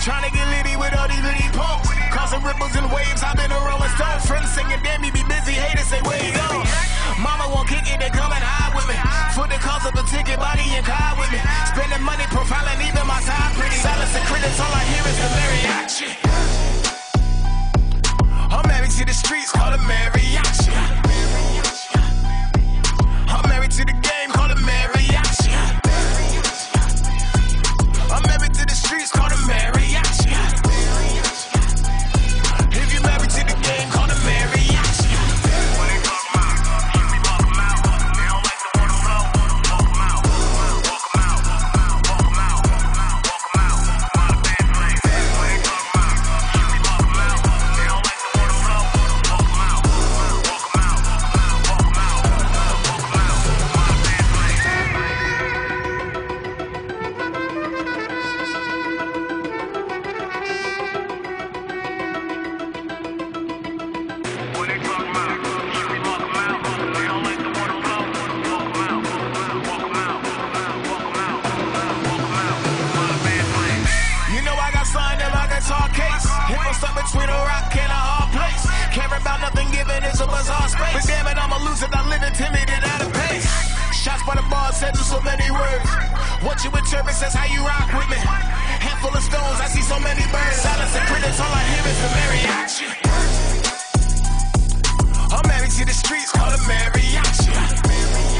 Trying to get litty with all these litty punks. Causing ripples and waves, I've been a Rolling Stone. Friends singing, damn, you be busy, haters say, where you go? Mama won't kick it, they come and hide with me. For the cost of a ticket, body and car with me. Spending money, profiling even my side pretty. Silence and critics, all I hear is the mariachi. I'm married to the streets, call it mariachi. I'm married to the game, call it mariachi. I'm married to the streets, call it mariachi. If you're married to the game, call it mariachi. When they talk about, we walk them out. They don't like the one who know. Walk them out. Walk them out. Walk them out. Walk them out. Out of bad place. When they talk about, we walk them out. They don't like the one who know. Walk them out. Walk them out. Walk them out. Walk them out. Out of bad place. When they talk about, we walk them out. They don't like the one who know. Walk them out. Walk them out. Walk them out. Walk them out. Out of bad place. You know I got signed in like a tall case. Hit what's up between a rock and a hard place. Care about nothing given, it's a bizarre space. But damn it, I'ma lose it, I'm living timid and out of pace. Shots by the bar said in so many words. What you interpret says how you rock with me. Handful of stones, I see so many birds. Silence and critics, all I hear is the mariachi. I'm married to the streets, call it mariachi.